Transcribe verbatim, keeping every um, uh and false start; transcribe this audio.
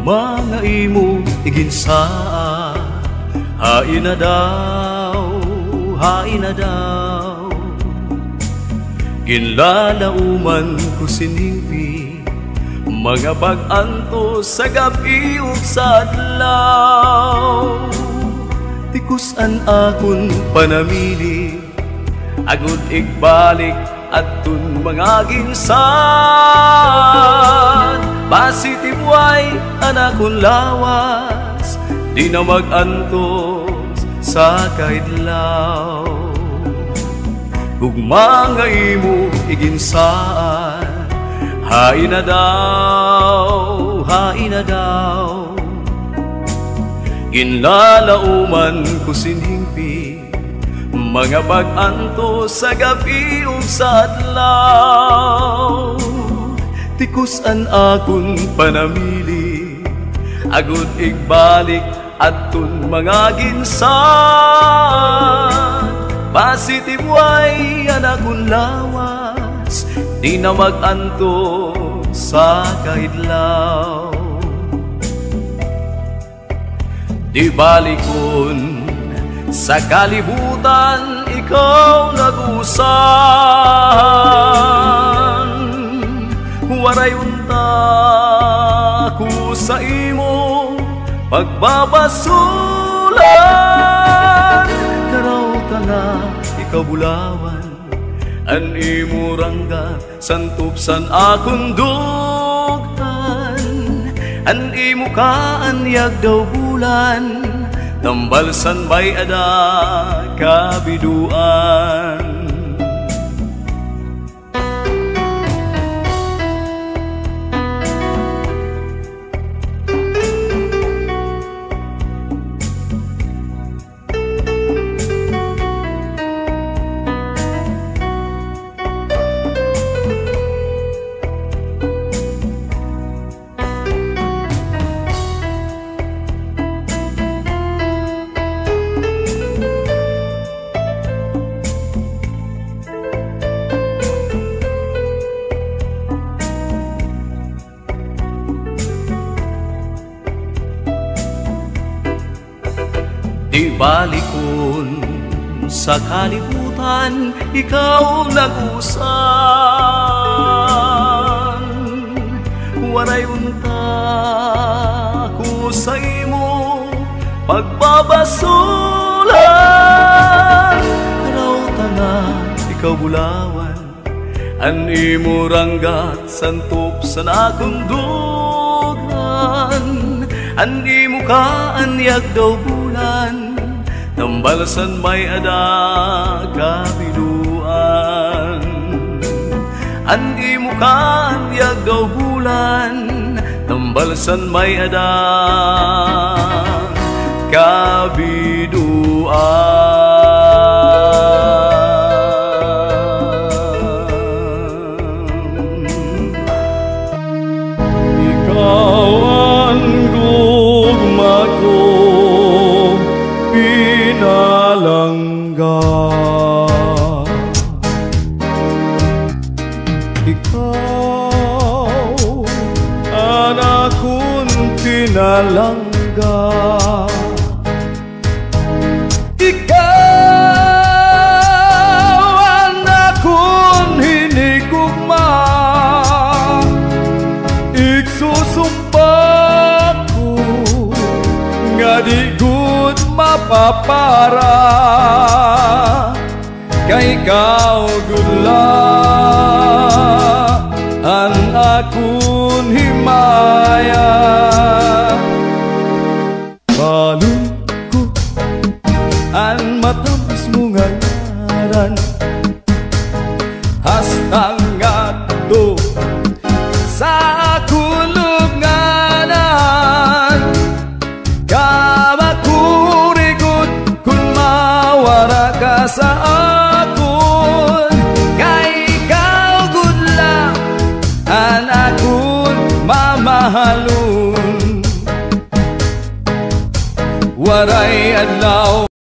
mga imo iginsaa, hain na daw, hain na daw. Ginlalauman ko siningpi, mga bag-anto sa gabi ug sa adlaw. Tikusan akon panamili, agud igbalik adtun mga ginsan. Pasitibway anakon lawas, di na mag-antos sa kaidlaw. Kung mga imo iginsaan, hain na daw, hain na daw. Ginlalauman ko siningpi, mga bag-anto sa gabi ug sa adlaw. Tikusan akon panamili, agud igbalik adtun mga ginsan. Pasitibway anakon lawas, di na mag-anto sa kaidlaw. Di balikon sa kalibutan, ikaw nag-usan. Waray unta ko sa imo pagbabasulan. Karaw ka na, ikaw bulawan, an imo rangga santupsan akong dughan. An imo kaanyag daw bulan, tambalsan bay ada kabiduan. Di balikon sa kalibutan, ikaw nag-usan. Waray unta ko sa imo pagbabasulan. Karaw tanga, ikaw bulawan, an imo ranggat santop sa akong dughan. An imo kaanyag daw bulan, tambalsan may ada kabiduan. An imo kaanyag daw bulan, tambalsan may ada kabiduan. Ikaw ang gugma ko, pinalangga. Ikaw ang akong pinalangga. Ikaw ang akong hinigugma. Igsusumpa ko nga di gud mapapara, kay ikaw gudla an akong himaya. Balong ko ang matapos mo ngayaran, hastang ngadto sa akong lubnganan. Kamakurigod kung mawara ka sa akon, kay ikaw gudla an akong mamahalon. Waray adlaw